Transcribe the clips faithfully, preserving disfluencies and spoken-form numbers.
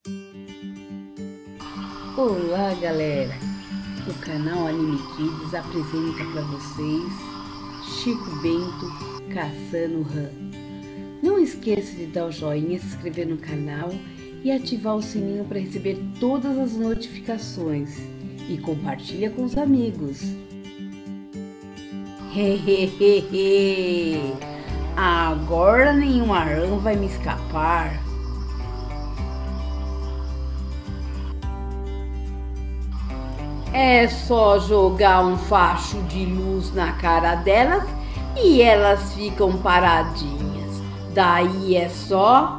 Olá, galera! O canal Anime Kids apresenta para vocês Chico Bento caçando rã. Não esqueça de dar o joinha, se inscrever no canal e ativar o sininho para receber todas as notificações. E compartilha com os amigos. Hehehehe! Agora nenhuma rã vai me escapar. É só jogar um facho de luz na cara delas e elas ficam paradinhas. Daí é só...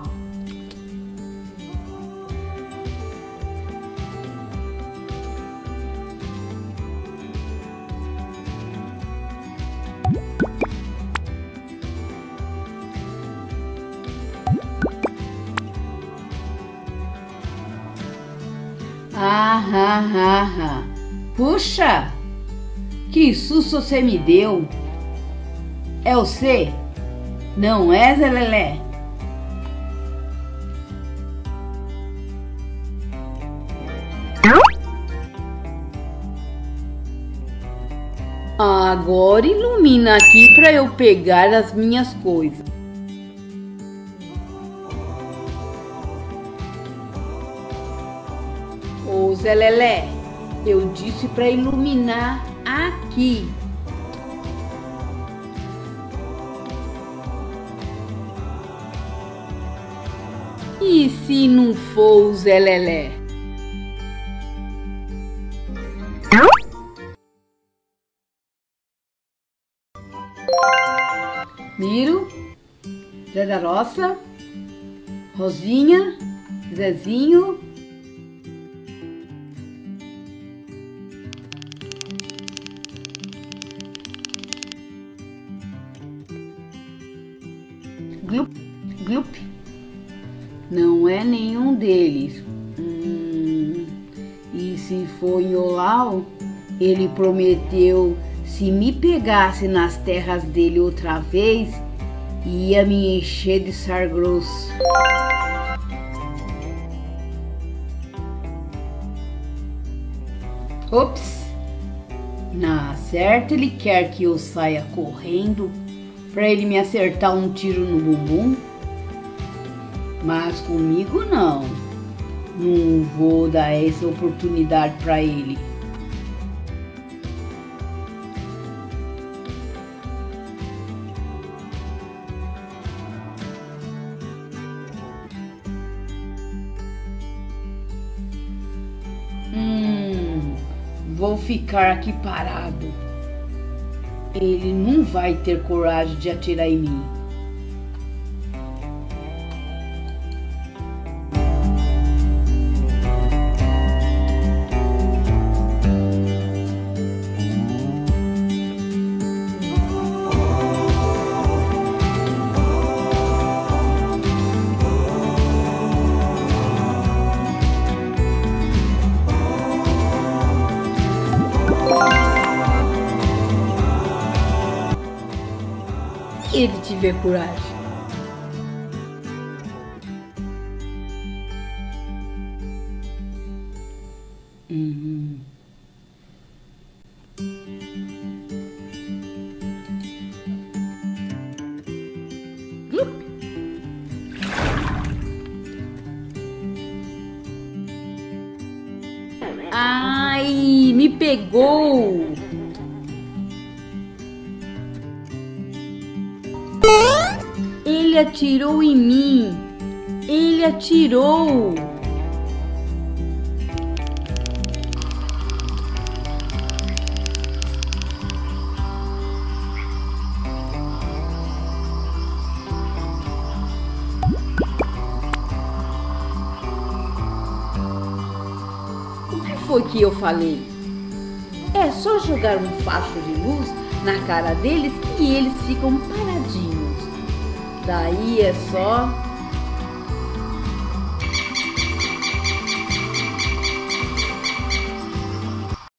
Ah, ah, ah, ah. Puxa, que susto você me deu. É você? Não é, Zé Lelé? Agora ilumina aqui para eu pegar as minhas coisas. Ô Zé Lelé, eu disse para iluminar aqui. E se não for o Zé Lelé? Miro, Zé da Roça, Rosinha, Zezinho. Glup, glup. Não é nenhum deles. Hum, e se for Nholau, ele prometeu, se me pegasse nas terras dele outra vez, ia me encher de sar grosso. Ops! Na certa ele quer que eu saia correndo para ele me acertar um tiro no bumbum, mas comigo não, não vou dar essa oportunidade para ele. Hum, vou ficar aqui parado. Ele não vai ter coragem de atirar em mim. Se ele tiver coragem. Uhum. Ai, me pegou! Ele atirou em mim! Ele atirou! O que foi que eu falei? É só jogar um facho de luz na cara deles e eles ficam paradinhos. Daí é só...